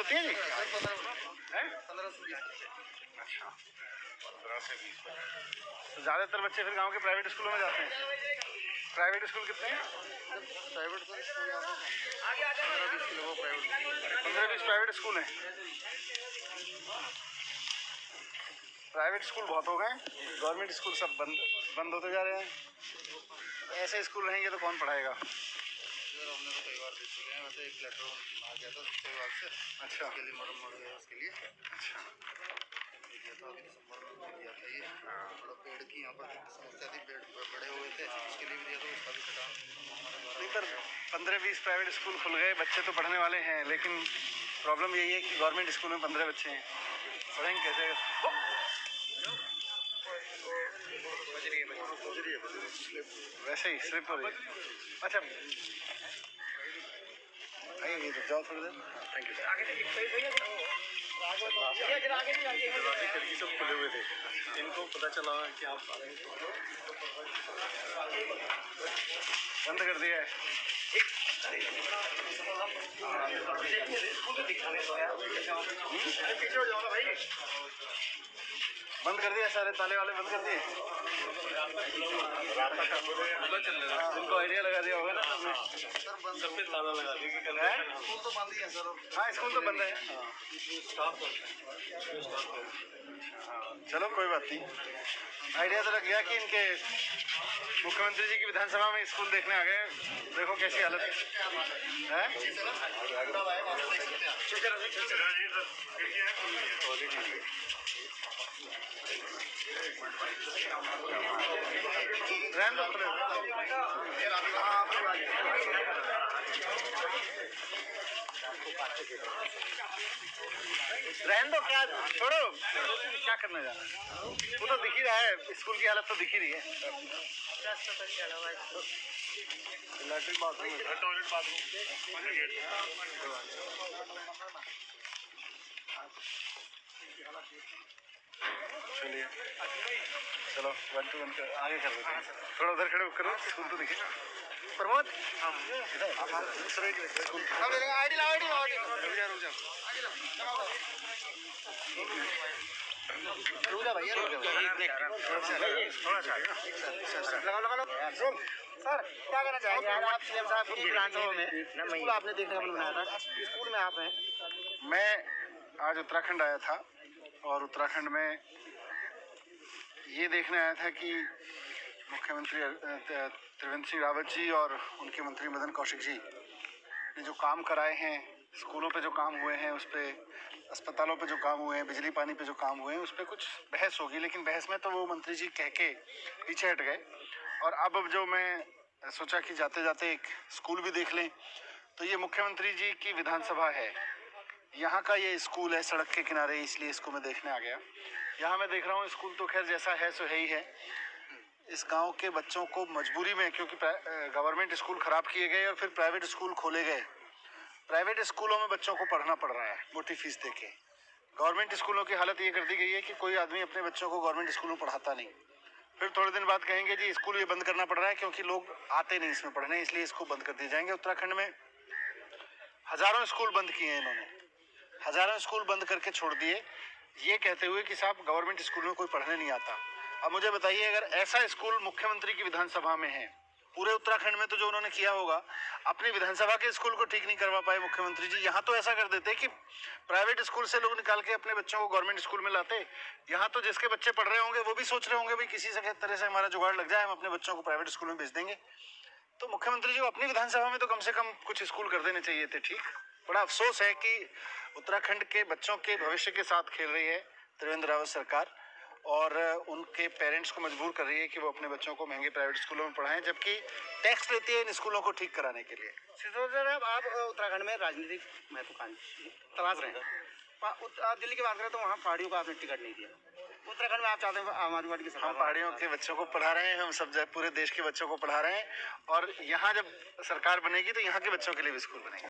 होती है जी? 15 से 20। अच्छा, 15 से 20 बच्चे। तो ज़्यादातर बच्चे फिर गांव के प्राइवेट स्कूलों में जाते हैं। प्राइवेट स्कूल कितने हैं? प्राइवेट तो स्कूल यहाँ पे 15-20 किलो प्राइवेट 15-20 प्राइवेट स्कूल हैं। प्राइवेट स्कूल बहुत हो गए, गवर्नमेंट स्कूल सब बंद होते जा रहे हैं। ऐसे स्कूल रहेंगे तो कौन पढ़ाएगा? हमने तो कई बार दे चुके हैं, वैसे एक लेटर आ गया था शिक्षा विभाग से। अच्छा, उसके लिए मरम्मत है उसके लिए। अच्छा, दिया था अभी दिसंबर में दिया था। ये थोड़ा पेड़ की यहाँ पर समस्या थी, पेड़ बड़े हुए थे, उसके लिए भी दिया था, उसका भी कटा। नहीं पर 15-20 प्राइवेट स्कूल खुल गए, बच्चे तो पढ़ने वाले हैं, लेकिन प्रॉब्लम यही है कि गवर्नमेंट स्कूल में 15 बच्चे हैं, पढ़ेंगे कैसे? वैसे ही स्लिप हो रही है। अच्छा ये तो जाओ थोड़ी देर। Thank you sir. दरवाजे खिड़की सब खुले हुए थे, इनको पता चला कि आप बंद कर दिया है। बंद कर दिया, सारे ताले वाले बंद कर दिए। उनको आइडिया लगा दिया होगा ना सबने, सब पे ताला लगा दिया। स्कूल तो बंद ही है सर। हाँ स्कूल तो बंद है। चलो कोई बात नहीं, आइडिया तो लग गया कि इनके मुख्यमंत्री जी की विधानसभा में स्कूल देखने आ गए। देखो कैसी हालत है। रहने दो, क्या छोड़ो, क्या करने जाना, वो तो दिख ही रहा है, स्कूल की हालत तो दिख ही रही है। लैट्रिन बाथरूम, टॉयलेट बाथरूम, चलिए चलो 1 to 1 आगे कर देते हैं। थोड़ा उधर खड़े करो, स्कूल तो दिखे। प्रमोद आईडी लाओ, रुक जा भैया, लगा सर। क्या कहना चाहेंगे आप सीएम साहब की ब्रांचों में स्कूल आपने देखने का मन बनाया था, स्कूल में आप हैं? मैं आज उत्तराखंड आया था और उत्तराखंड में ये देखने आया था कि मुख्यमंत्री त्रिवेंद्र सिंह रावत जी और उनके मंत्री मदन कौशिक जी ने जो काम कराए हैं, स्कूलों पे जो काम हुए हैं, उस पर अस्पतालों पे जो काम हुए हैं, बिजली पानी पे जो काम हुए हैं, उस पर कुछ बहस होगी, लेकिन बहस में तो वो मंत्री जी कह के पीछे हट गए। और अब जो मैं सोचा कि जाते जाते एक स्कूल भी देख लें, तो ये मुख्यमंत्री जी की विधानसभा है, यहाँ का ये स्कूल है सड़क के किनारे, इसलिए इसको मैं देखने आ गया। यहाँ मैं देख रहा हूँ स्कूल तो खैर जैसा है सो है ही है। इस गांव के बच्चों को मजबूरी में, क्योंकि गवर्नमेंट स्कूल ख़राब किए गए और फिर प्राइवेट स्कूल खोले गए, प्राइवेट स्कूलों में बच्चों को पढ़ना पड़ रहा है मोटी फीस दे के। गवर्नमेंट स्कूलों की हालत ये कर दी गई है कि कोई आदमी अपने बच्चों को गवर्नमेंट स्कूल में पढ़ाता नहीं। फिर थोड़े दिन बाद कहेंगे जी स्कूल ये बंद करना पड़ रहा है क्योंकि लोग आते नहीं इसमें पढ़ने, इसलिए इसको बंद कर दिए जाएंगे। उत्तराखंड में हज़ारों स्कूल बंद किए हैं इन्होंने, हज़ारों स्कूल बंद करके छोड़ दिए, ये कहते हुए कि साहब गवर्नमेंट स्कूल में कोई पढ़ने नहीं आता। अब मुझे बताइए, अगर ऐसा स्कूल मुख्यमंत्री की विधानसभा में है, पूरे उत्तराखंड में तो जो उन्होंने किया होगा, अपनी विधानसभा के स्कूल को ठीक नहीं करवा पाए मुख्यमंत्री जी। यहाँ तो ऐसा कर देते कि प्राइवेट स्कूल से लोग निकाल के अपने बच्चों को गवर्नमेंट स्कूल में लाते। यहाँ तो जिसके बच्चे पढ़ रहे होंगे वो भी सोच रहे होंगे भाई किसी से तरह से हमारा जुगाड़ लग जाए, हम अपने बच्चों को प्राइवेट स्कूल में भेज देंगे। तो मुख्यमंत्री जी को अपनी विधानसभा में तो कम से कम कुछ स्कूल कर देने चाहिए थे। ठीक, बड़ा अफसोस है कि उत्तराखंड के बच्चों के भविष्य के साथ खेल रही है त्रिवेंद्र रावत सरकार, और उनके पेरेंट्स को मजबूर कर रही है कि वो अपने बच्चों को महंगे प्राइवेट स्कूलों में पढ़ाएं, जबकि टैक्स लेती है इन स्कूलों को ठीक कराने के लिए। सिसोदिया साहब, आप उत्तराखंड में राजनीतिक महत्वाकांक्षी तलाश रहे हैं। दिल्ली की बात करें तो वहाँ पहाड़ियों का आपने टिकट नहीं दिया, उत्तराखंड में आप चाहते हैं आम आदमी पार्टी की सरकार। हम पहाड़ियों के बच्चों को पढ़ा रहे हैं, हम सब पूरे देश के बच्चों को पढ़ा रहे हैं, और यहाँ जब सरकार बनेगी तो यहाँ के बच्चों के लिए भी स्कूल बनेंगे।